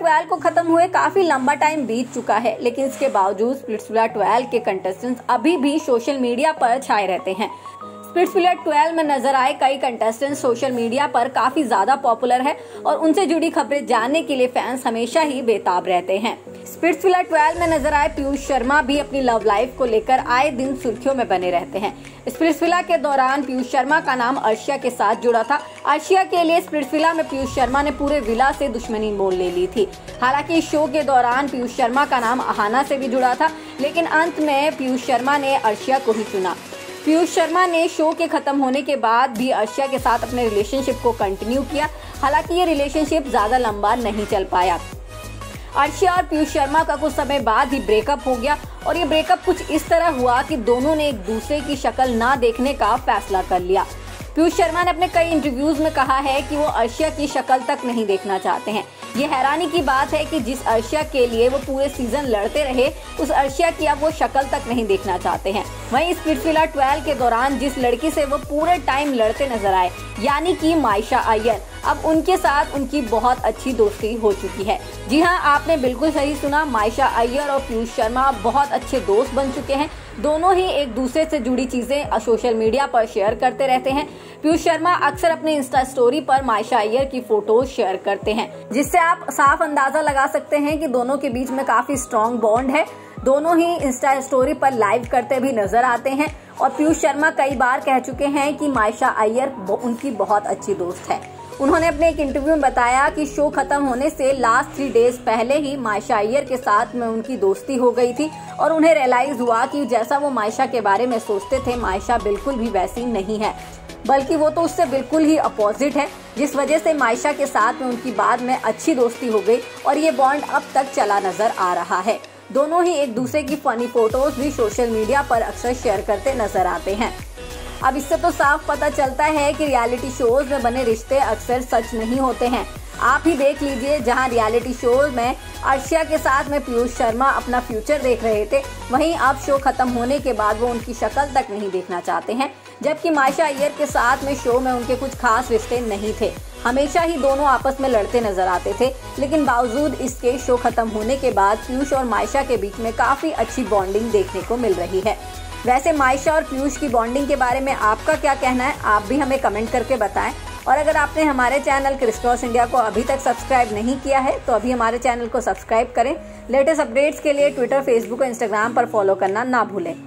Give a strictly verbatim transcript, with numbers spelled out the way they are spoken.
Twelve को खत्म हुए काफी लंबा टाइम बीत चुका है, लेकिन इसके बावजूद स्प्लिट्सविला ट्वेल्व के कंटेस्टेंट्स अभी भी सोशल मीडिया पर छाए रहते हैं। स्प्लिट्सविला ट्वेल्व में नजर आए कई कंटेस्टेंट्स सोशल मीडिया पर काफी ज्यादा पॉपुलर है और उनसे जुड़ी खबरें जानने के लिए फैंस हमेशा ही बेताब रहते हैं। स्प्लिट्सविला ट्वेल्व में नजर आए पीयूष शर्मा भी अपनी लव लाइफ को लेकर आए दिन सुर्खियों में बने रहते हैं। स्प्लिट्सविला के दौरान पीयूष शर्मा का नाम अर्शिया के साथ जुड़ा था। अर्शिया के लिए स्प्लिट्सविला में पीयूष शर्मा ने पूरे विला से दुश्मनी मोल ले ली थी। हालांकि इस शो के दौरान पीयूष शर्मा का नाम अहाना से भी जुड़ा था, लेकिन अंत में पीयूष शर्मा ने अर्शिया को ही चुना। पीयूष शर्मा ने शो के खत्म होने के बाद भी अर्शिया के साथ अपने रिलेशनशिप को कंटिन्यू किया। हालांकि ये रिलेशनशिप ज्यादा लंबा नहीं चल पाया। अर्शिया और पीयूष शर्मा का कुछ समय बाद ही ब्रेकअप हो गया और ये ब्रेकअप कुछ इस तरह हुआ कि दोनों ने एक दूसरे की शक्ल ना देखने का फैसला कर लिया। पीयूष शर्मा ने अपने कई इंटरव्यूज में कहा है कि वो अर्शिया की शक्ल तक नहीं देखना चाहते हैं। ये हैरानी की बात है कि जिस अर्शिया के लिए वो पूरे सीजन लड़ते रहे, उस अर्शिया की अब वो शक्ल तक नहीं देखना चाहते हैं। वहीं स्प्लिट्सविला ट्वेल्व के दौरान जिस लड़की से वो पूरे टाइम लड़ते नजर आए, यानी कि मायशा अय्यर, अब उनके साथ उनकी बहुत अच्छी दोस्ती हो चुकी है। जी हाँ, आपने बिल्कुल सही सुना, मायशा अय्यर और पीयूष शर्मा बहुत अच्छे दोस्त बन चुके हैं। दोनों ही एक दूसरे से जुड़ी चीजें सोशल मीडिया पर शेयर करते रहते हैं। पीयूष शर्मा अक्सर अपने इंस्टा स्टोरी पर मायशा अय्यर की फोटोज शेयर करते हैं, जिससे आप साफ अंदाजा लगा सकते हैं कि दोनों के बीच में काफी स्ट्रॉन्ग बॉन्ड है। दोनों ही इंस्टा स्टोरी पर लाइव करते भी नजर आते हैं और पीयूष शर्मा कई बार कह चुके हैं कि मायशा अय्यर उनकी बहुत अच्छी दोस्त है। उन्होंने अपने एक इंटरव्यू में बताया कि शो खत्म होने से लास्ट थ्री डेज पहले ही मायशा अय्यर के साथ में उनकी दोस्ती हो गई थी और उन्हें रियलाइज हुआ कि जैसा वो मायशा के बारे में सोचते थे, मायशा बिल्कुल भी वैसी नहीं है, बल्कि वो तो उससे बिल्कुल ही अपोजिट है, जिस वजह से मायशा के साथ में उनकी बाद में अच्छी दोस्ती हो गई और ये बॉन्ड अब तक चला नजर आ रहा है। दोनों ही एक दूसरे की फनी फोटोज भी सोशल मीडिया पर अक्सर शेयर करते नजर आते हैं। अब इससे तो साफ पता चलता है कि रियलिटी शोज में बने रिश्ते अक्सर सच नहीं होते हैं। आप ही देख लीजिए, जहां रियलिटी शोज में अर्शिया के साथ में पीयूष शर्मा अपना फ्यूचर देख रहे थे, वहीं अब शो खत्म होने के बाद वो उनकी शक्ल तक नहीं देखना चाहते हैं। जबकि मायशा अय्यर के साथ में शो में उनके कुछ खास रिश्ते नहीं थे, हमेशा ही दोनों आपस में लड़ते नजर आते थे, लेकिन बावजूद इसके शो खत्म होने के बाद पीयूष और मायशा के बीच में काफी अच्छी बॉन्डिंग देखने को मिल रही है। वैसे मायशा और पीयूष की बॉन्डिंग के बारे में आपका क्या कहना है, आप भी हमें कमेंट करके बताएं। और अगर आपने हमारे चैनल क्रिस क्रॉस इंडिया को अभी तक सब्सक्राइब नहीं किया है तो अभी हमारे चैनल को सब्सक्राइब करें। लेटेस्ट अपडेट्स के लिए ट्विटर, फेसबुक और इंस्टाग्राम पर फॉलो करना ना भूलें।